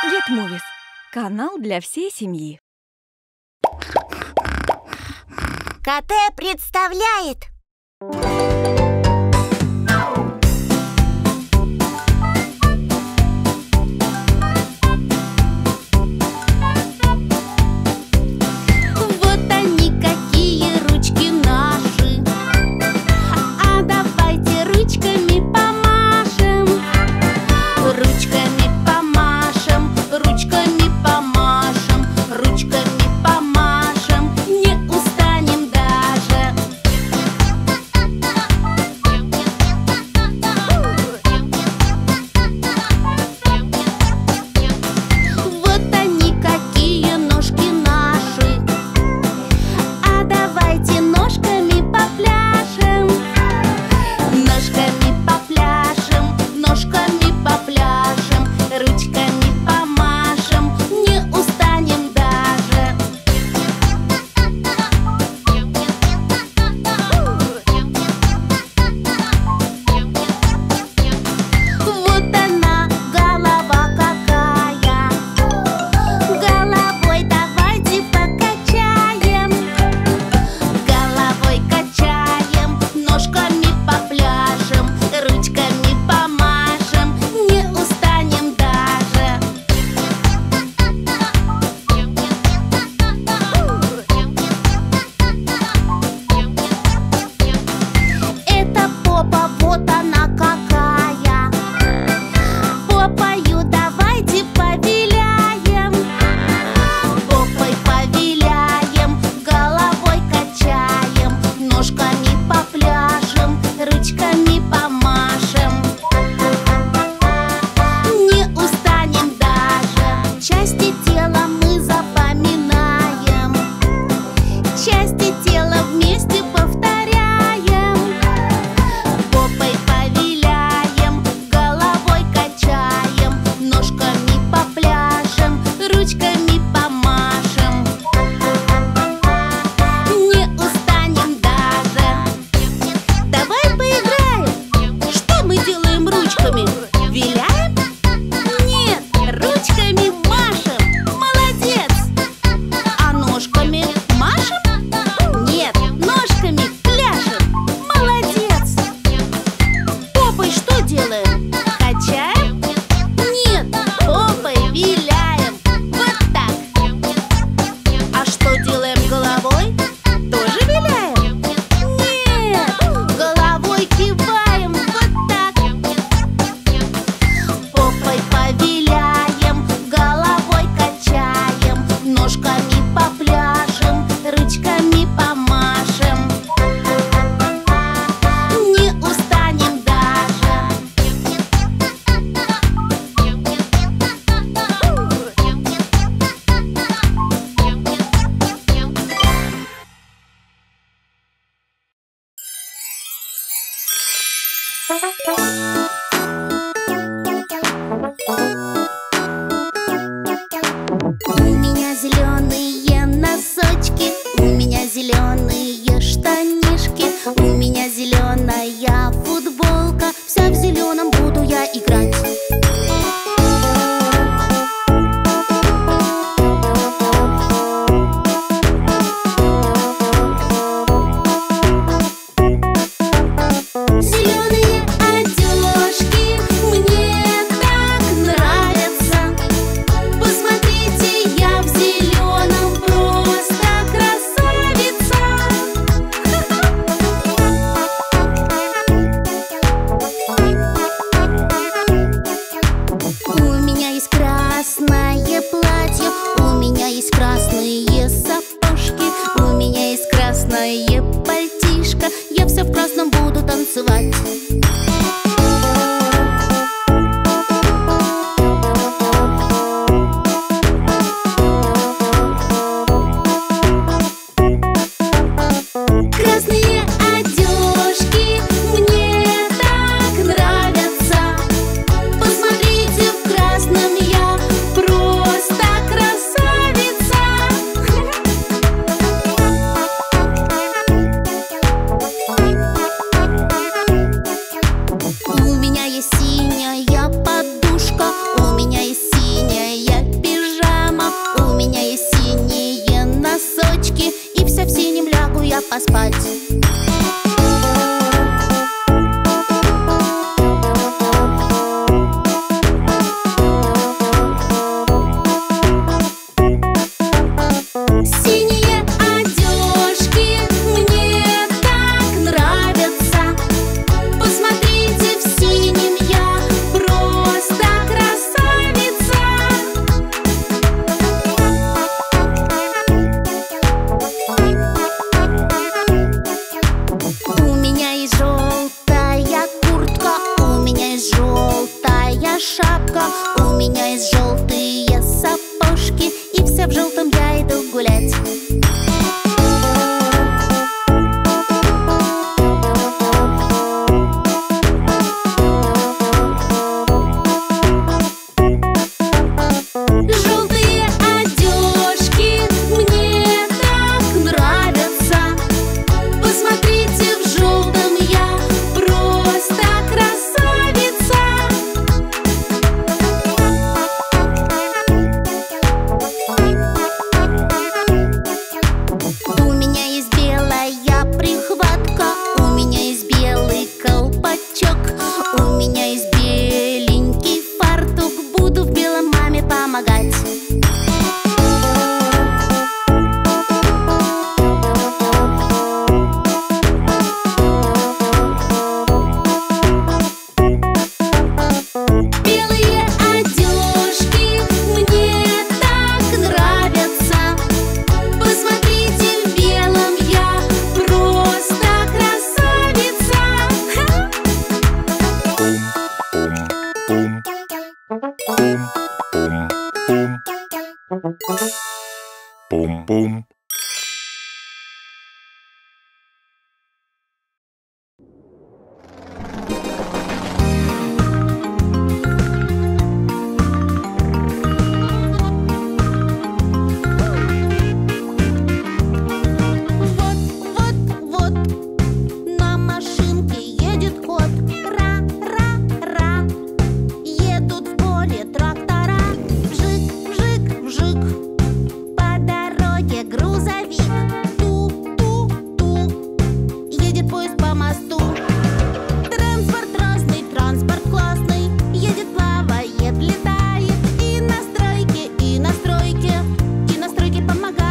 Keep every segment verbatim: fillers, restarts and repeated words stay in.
Get Movies – канал для всей семьи. КТ представляет. Вот они какие ручки наши, а давайте ручками помашем. Ручками помашем, ручками помашем, ручками помашем, не устанем даже. Вот они какие ножки наши, а давайте ножками попляшем. Ножками попляшем, ножками попляшем, ручками помашем, не устанем даже. Вот она, голова какая, головой давайте покачаем. Головой качаем, ножками попляшем, ручками помашем, не устанем даже. Это попа, вот она какая. Попою давайте повиляем. Попой повиляем, головой качаем, ножками попляшем, ручками помашем. Не устанем даже. Части тела мы запоминаем, части тела вместе повторяем. Попой повиляем, головой качаем, ножками попляшем, ручками помашем. Не устанем даже. Давай поиграем. Что мы делаем ручками? Виляем? Нет, ручками машем. Молодец. А ножками машем? Нет, ножками пляшем. Молодец. Попой что делаем? Качаем? Нет, попой виляем. Вот так. А что делаем головой? Тоже виляем? Нет, головой киваем. Вот так. Попой повиляем, головой качаем, ножками попляшем, ручками помашем. Не устанем даже. У меня зеленые носочки, у меня зеленые штанишки, у меня зеленая футболка, вся в зеленом буду я играть. Зеленые одежки мне так нравятся. Посмотрите, я в зеленом просто красавица. У меня есть красное платье, у меня есть красные сапожки, у меня есть красное пальтишко, я вся в красном буду танцевать. Красные одежки мне так нравятся. Посмотрите, в красном я просто красавица. У меня есть синяя подушка, у меня есть синяя У меня есть желтые сапожки, и вся в желтом я иду гулять. Желтые одежки мне так нравятся. Посмотрите, в желтом я просто красавица. У меня есть белая прихватка, у меня есть белый колпачок, у меня есть беленький фартук, буду в белом маме помогать. Белые одежки мне так нравятся. Посмотрите, в белом я просто красавица. Пум-пум. Вот, вот, вот, на машинке едет кот. Ра, ра, ра. Едут в поле трактора. Вжик, вжик, вжик. По дороге грузовик. Ту, ту, ту. Едет поезд по мосту. Транспорт разный, транспорт классный. Едет, плавает, летает. И на стройке, и на стройке, и на стройке помогает.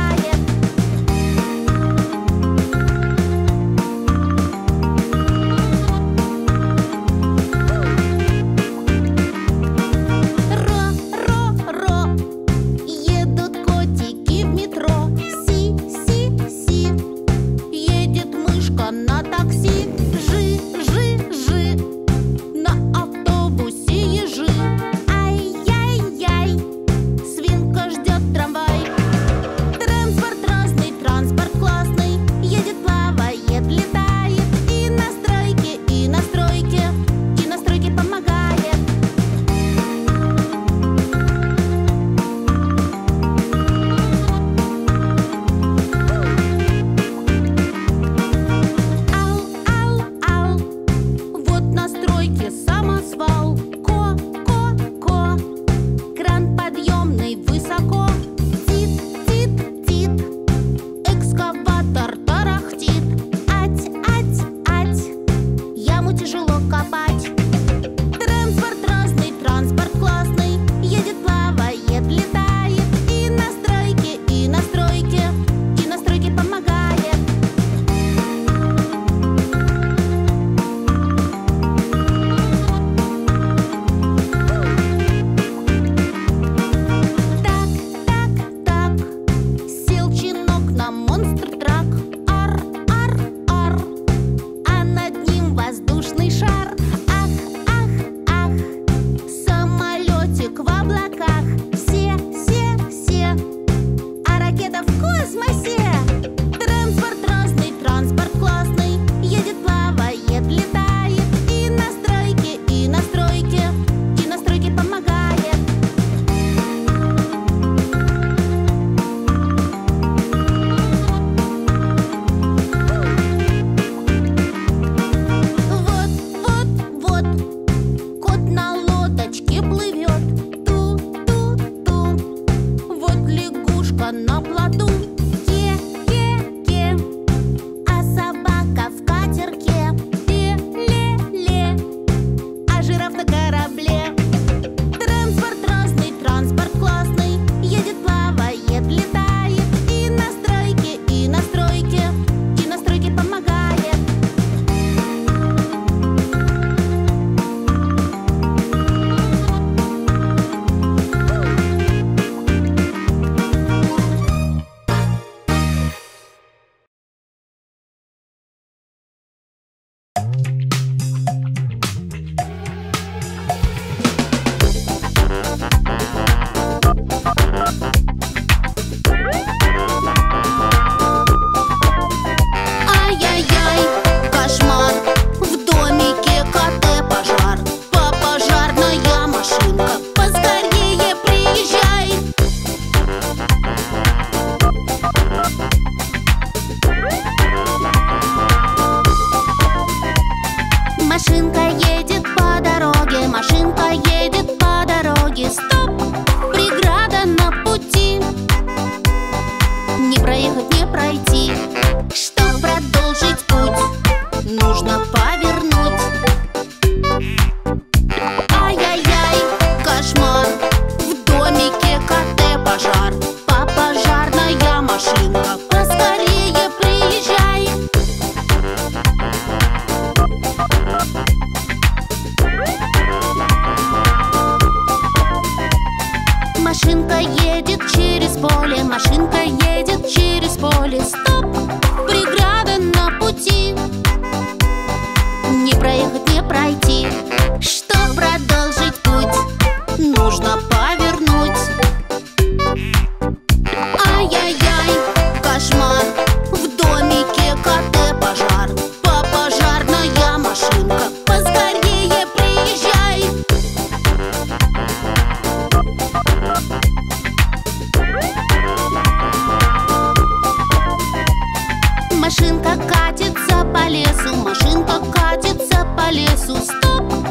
Ро, ро, ро. Едут котики в метро. Си, си, си. Едет мышка на такси. Жи, жи, жи. На автобусе ежи. Ай-яй-яй. Свинка ждет трамвай. Транспорт разный, транспорт классный. Едет, плавает, летает. И на стройке, и на стройке, и на стройке помогает. Ау, ау, ау. Вот на стройке самосвал. Ко, ко, ко. Кран подъемный высоко. Тит, тит, тит. Экскаватор тарахтит. Ать, ать, ать. Яму тяжело копать. Транспорт разный, транспорт классный. Едет, плавает, летает. И на стройке, и на стройке, и на стройке помогает. Так, так, так. Сел чинок на монстр-трак. Ар, ар, ар. А над ним воздушный шар. Ах, ах, ах. Самолетик в облаках. Все, все, все. А ракета в космосе. Транспорт разный, транспорт классный. Едет, плавает, летает. И на стройке, и на стройке, и на стройке помогает. Вот, вот, вот. Кот на лодочке плывет. Ту, Машинка едет через поле, машинка едет через поле. Стоп! Преграда на пути, не проехать, не пройти. Чтоб продолжить путь, нужно повернуть. Ай-яй-яй, кошмар, в домике КТ пожар. По пожарная машинка, поскорее приезжай. Машинка катится по лесу, машинка катится по лесу. Стоп!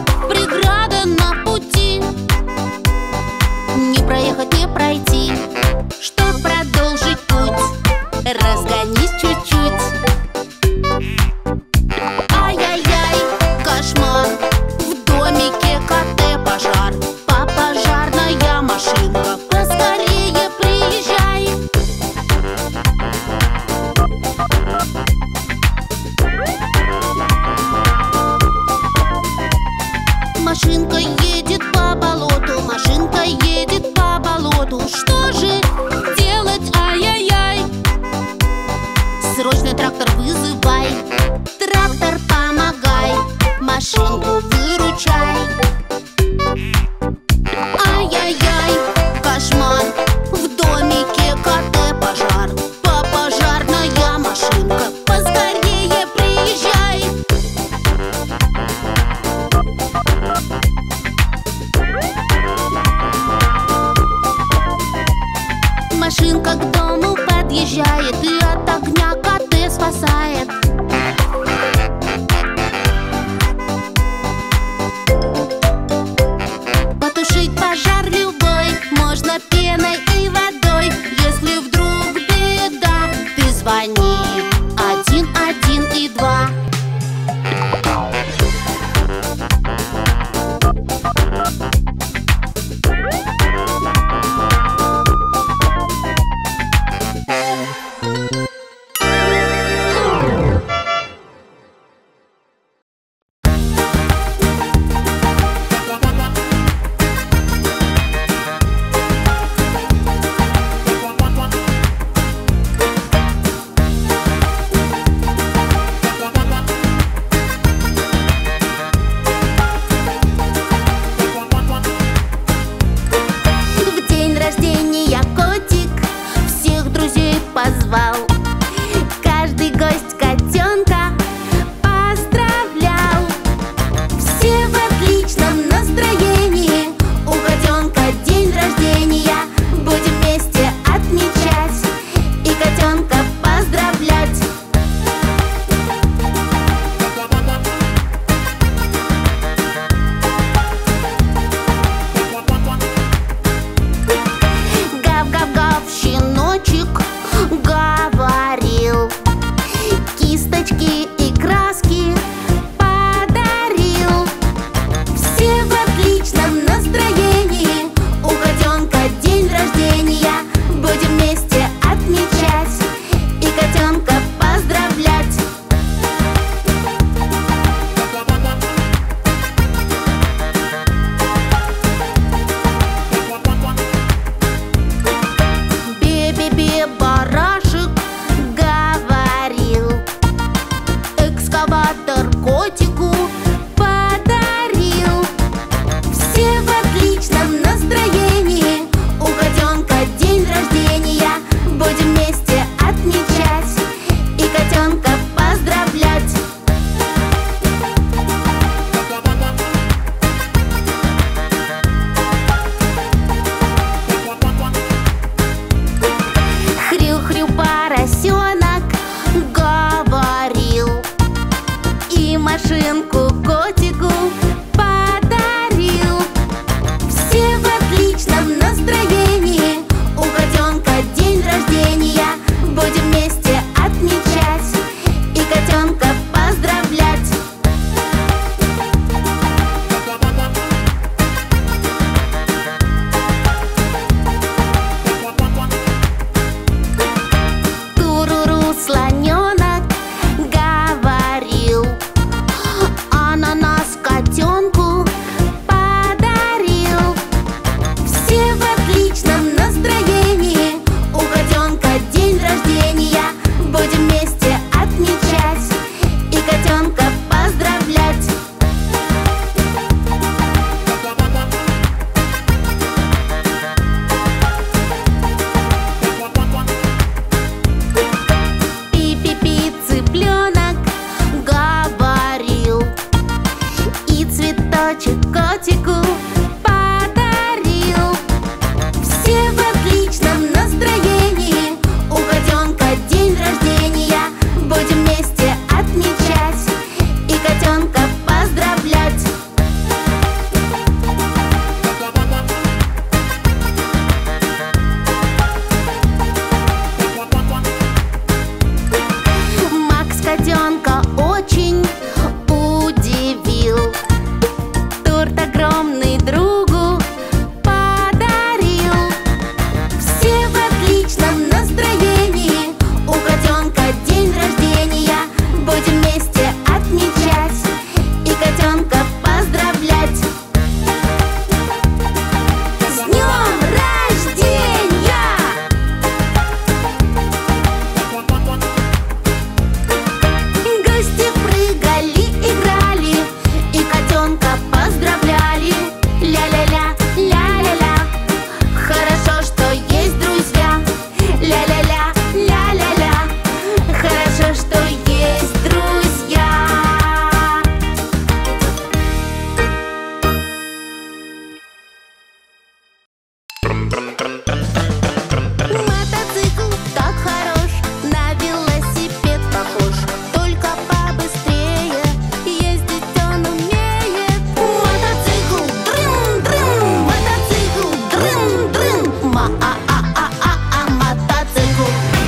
Мотоцикл так хорош, на велосипед похож, только побыстрее ездить он умеет. Мотоцикл дрын-дрын, мотоцикл дрын-дрын, ма-а-а-а-а-а, мотоцикл.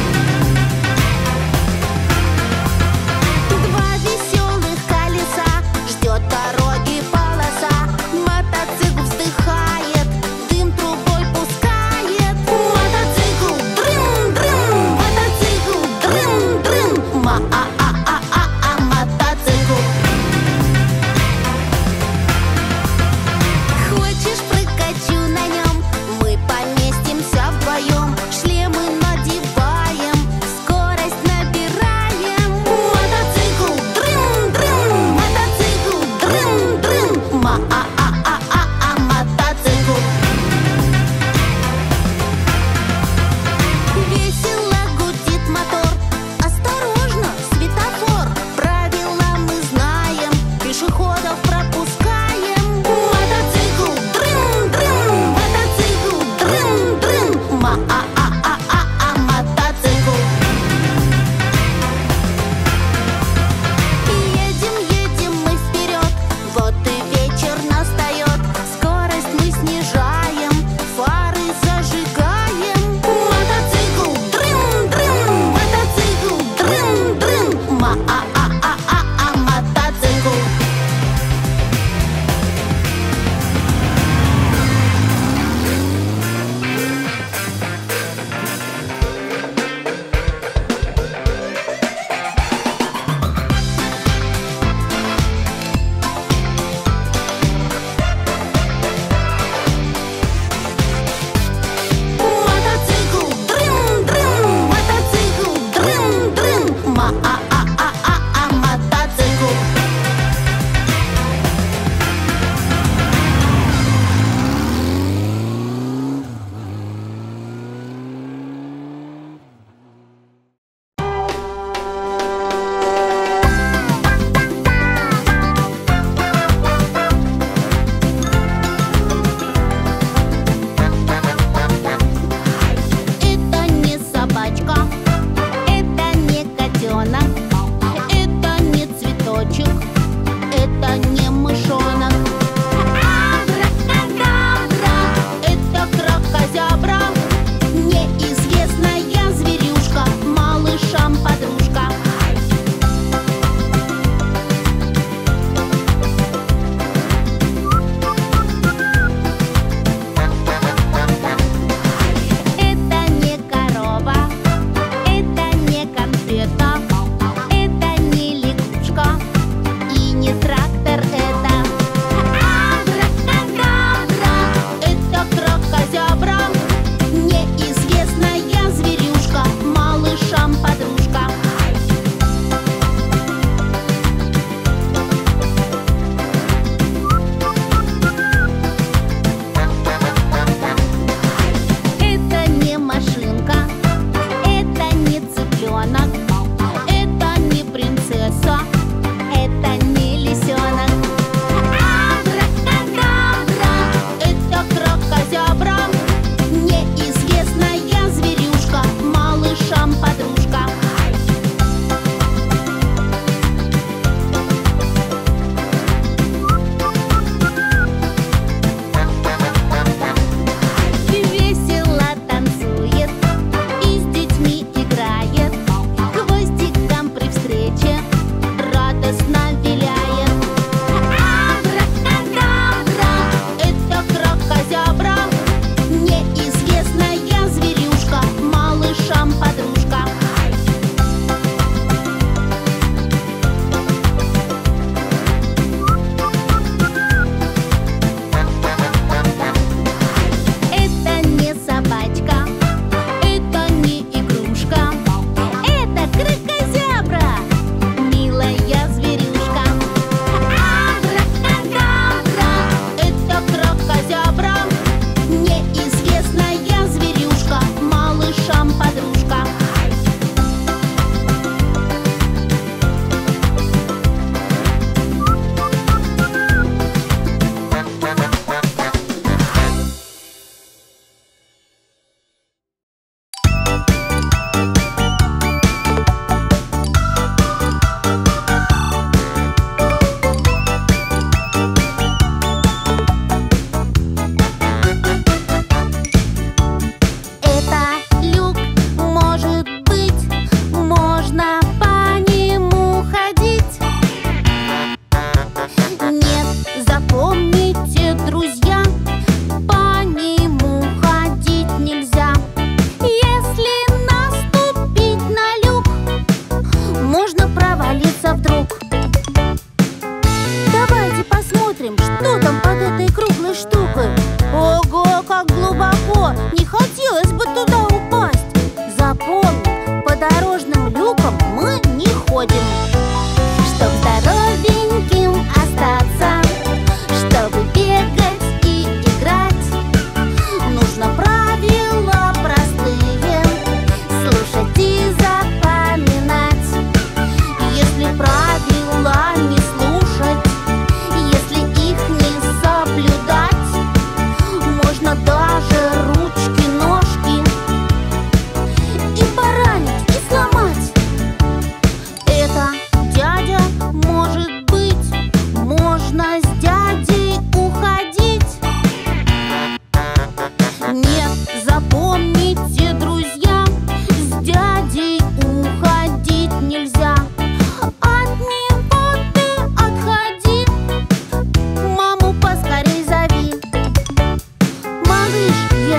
Два веселых колеса, ждет дороги полоса. Мотоцикл вздыхает, дым трубой пускает. Мотоцикл дрын-дрын, мотоцикл дрын-дрын, ма-а-а-а-а-а, мотоцикл. Хочешь, прокачу на нем? Мы поместимся вдвоем. Шлемы надеваем, скорость набираем. Мотоцикл дрын-дрын, мотоцикл дрын-дрын, ма-а-а-а-а-а, мотоцикл. Весело гудит мотор, осторожно, светофор. Правила мы знаем, пешеходов пропускаем. Мотоцикл дрын-дрын, мотоцикл дрын-дрын, ма-а-а-а-а-а, мотоцикл. Едем, едем мы вперед, вот и вечер настает. Скорость мы снижаем, фары зажигаем. Мотоцикл дрын-дрын, мотоцикл дрын-дрын, ма-а-а-а-а-а, мотоцикл.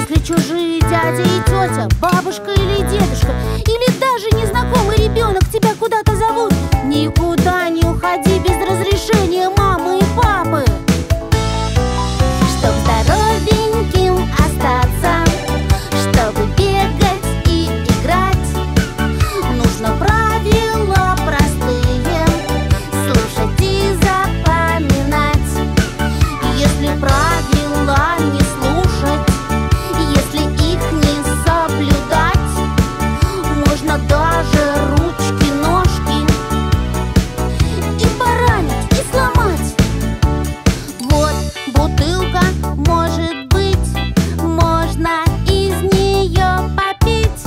Если чужие дядя и тетя, бабушка или дедушка, или даже незнакомый ребенок тебя куда-то зовут, никуда не уходи без разрешения мамы и папы. Чтоб здоровеньким остаться, чтобы бегать и играть, нужно правила простые слушать и запоминать. Если правила не слушать, если их не соблюдать, можно даже ручки-ножки и поранить, и сломать. Вот бутылка, может быть, можно из нее попить.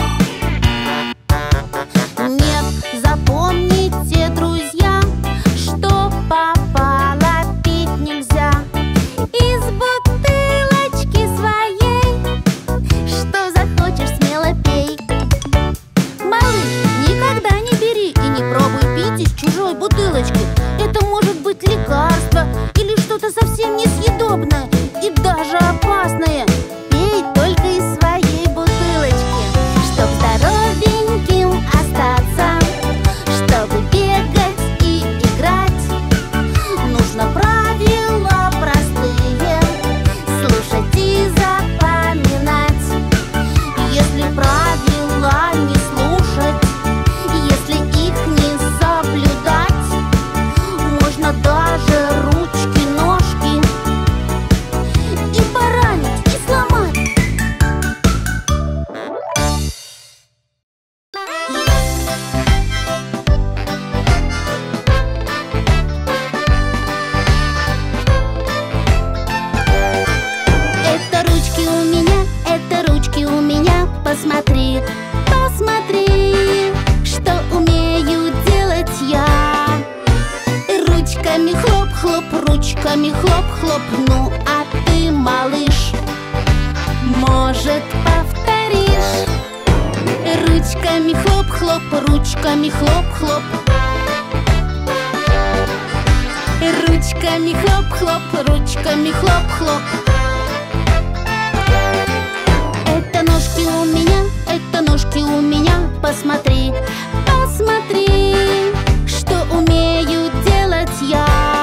Нет, запомните, друзья, что попало пить нельзя из бутылочки своей. Что захочешь, смело пей. Малыш, никогда не бери и не пробуй пить из чужой бутылочки. Это может быть лекарство или что-то совсем несъедобное и даже опасное. Пей только из своей бутылочки. Чтоб здоровеньким остаться, чтобы бегать и играть, нужно правила простые слушать и запоминать. Если правила не слушать, если их не соблюдать, можно даже ручки-ножки и поранить, и сломать. Это ручки у меня, это ручки у меня. Посмотри, посмотри, что умею делать я. Ручками хлоп-хлоп, ручками хлоп-хлоп. Ну а ты, малыш, может, повторишь? Ручками хлоп-хлоп, ручками хлоп-хлоп. Ручками хлоп-хлоп, ручками хлоп-хлоп. Это ножки у меня, это ножки у меня. Посмотри, посмотри, что умею делать я.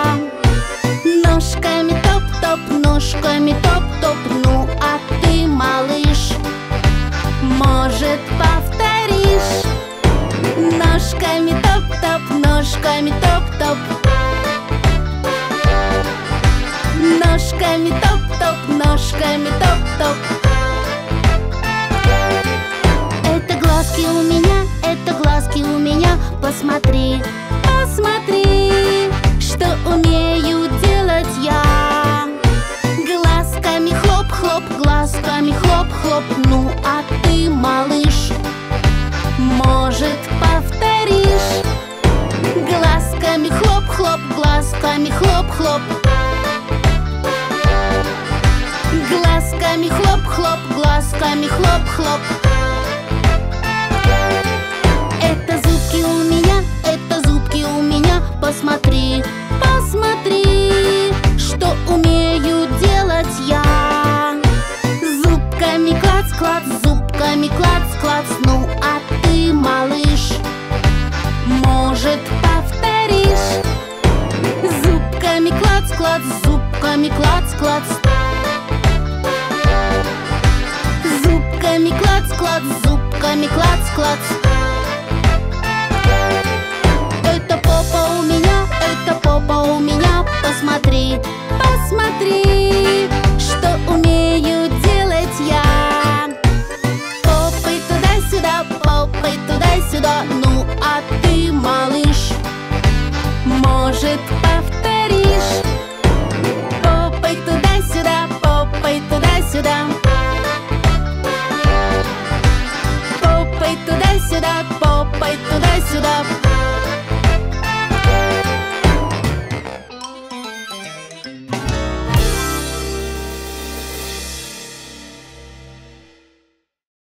Ножками топ-топ, ножками топ-топ. Ну а ты, малыш, может, повторишь? Ножками топ-топ, ножками топ-топ. Ножками топ-топ, ножками топ-топ. Это глазки у меня, это глазки у меня. Посмотри, посмотри, что умею делать я. Глазками хлоп-хлоп, глазками хлоп-хлоп. Ну а ты, малыш, может, повторишь? Глазками хлоп-хлоп, глазками хлоп-хлоп. Глазками хлоп-хлоп, глазками хлоп-хлоп. Это зубки у меня, это зубки у меня. Посмотри, посмотри, что умею делать я. Зубками клац-клац, зубками клац-клац. Ну а ты, малыш, может, повторишь? Зубками клац-клац, зубками клац-клац. Зубками клац-клац, зубками клац-клац.